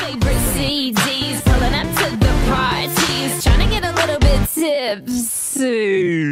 favorite CDs, pulling up to the parties, trying to get a little bit tipsy.